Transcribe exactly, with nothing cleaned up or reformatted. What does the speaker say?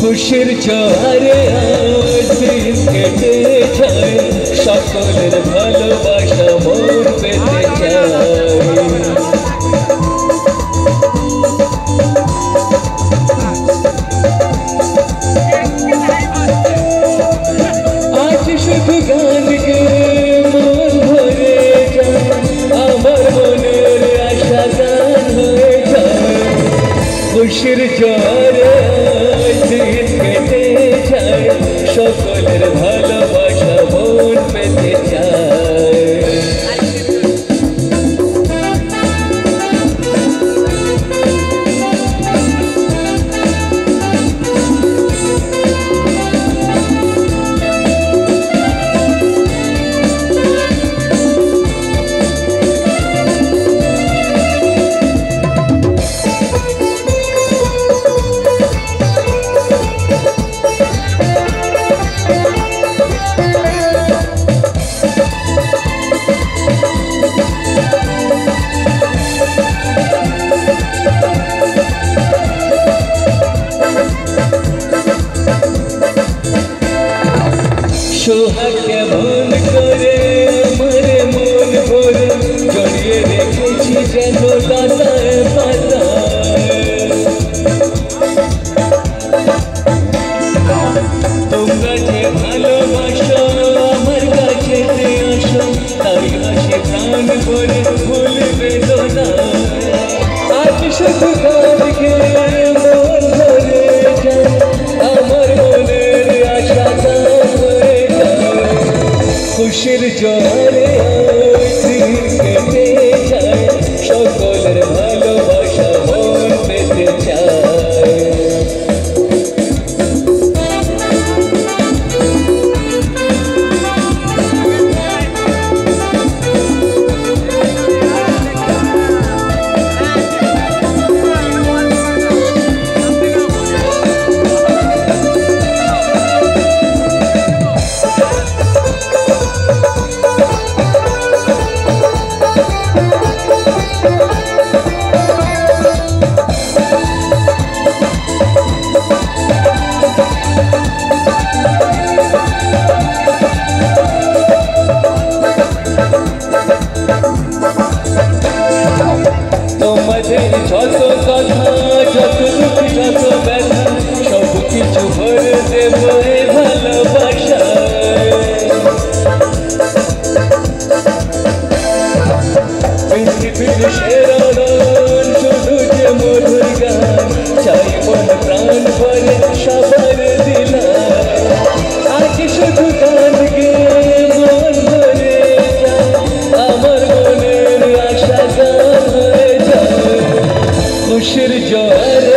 খুশির জোয়ারে আজ দিন কেটে যায়, সকলের ভালোবাসা মন পেতে চায়। আজ শুধু গান গেয়ে মন ভরে যায়, আমার মনের আশা গান হয়ে যায়। খুশির জোয়ারে দিন কেটে যায়, সকলের ভালোবাসা মন পেতে চায়। সোহাগ কেমন করে আমার মন ভরে জড়িয়ে রেখেছি যেন লতায় পাতায়। তোমরা যে ভালোবাসো আমার কাছে আসো, তাই হাসি প্রাণ ভরে ভুলবে না। আজ শুধু গান গেয়ে মন ভরে যায়, আমার মনের আশা গান হয়ে যায়। খুশির জোয়ারে দিন কেটে যায়, সকলের ভালোবাসা মন পেতে চায়। তোমাদের যত কথা, যত দুঃখ, যত ব্যথা, সব কিছু ভরে দেব এই ভালোবাসায়। পৃথিবীর সেরা গান শুধু যে মধুর গান, চাই মন প্রাণ ভরে সবার দিলায়। আজ শুধু গান গেয়ে মন ভরে যায়, আমার মনের আশা গান হয়ে যায়। খুশির জোয়ারে